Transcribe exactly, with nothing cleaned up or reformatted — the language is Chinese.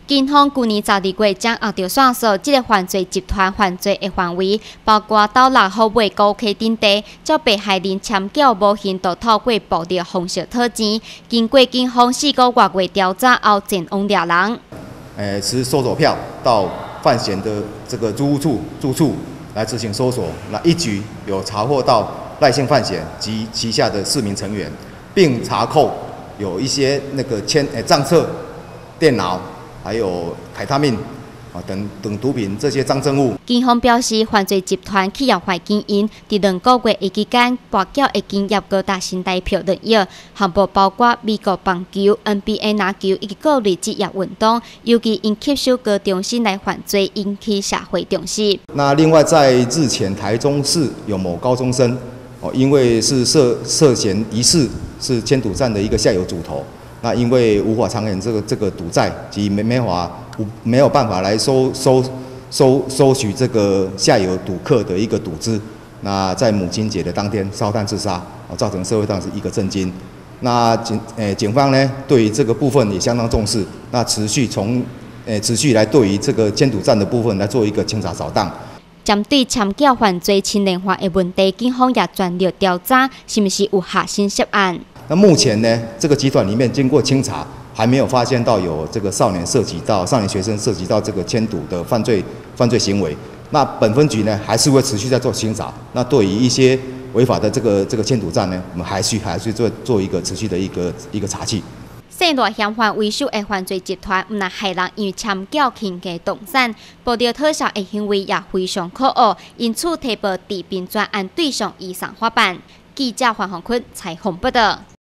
警方去年十二月将后条线索，这个犯罪集团犯罪的范围，包括到六号买高客顶地，叫被害人签缴无限度透过暴力方式讨钱。经过警方四个月月调查后，前往抓人。 诶，持搜索票到犯嫌的这个租屋处住处来执行搜索，那一举有查获到赖姓犯嫌及旗下的四名成员，并查扣有一些那个签诶账册、电脑。 还有凯他命啊等等毒品这些赃证物。 警方表示，犯罪集团企业化经营，在两个月的期间，跋缴的金额高达新台币六亿，项目包括美国棒球、N B A 篮球以及各类职业运动。尤其因吸收高中生来犯罪，引起社会重视。 那另外，在日前台中市有某高中生哦，因为是涉涉嫌疑似是签赌站的一个下游主头。 那因为无法偿还这个这个赌债，及没没法无没有办法来收收收收取这个下游赌客的一个赌资，那在母亲节的当天烧炭自杀，造成社会上是一个震惊。那警诶警方呢对于这个部分也相当重视，那持续从诶持续来对于这个监赌站的部分来做一个清查扫荡。 针对参缴犯罪牵连化的问题，警方也全力调查，是不是有下新涉案？ 那目前呢，这个集团里面经过清查，还没有发现到有这个少年涉及到少年学生涉及到这个签赌的犯罪犯罪行为。那本分局呢，还是会持续在做清查。那对于一些违法的这个这个签赌站呢，我们还需还是做做一个持续的一个一个查缉。 姓大嫌犯为首的犯罪集团，毋但害人因参缴倾家动产，暴力讨销的行为也非常可恶，因此提报治病专案对象依上法办。记者黄宏坤采访报道。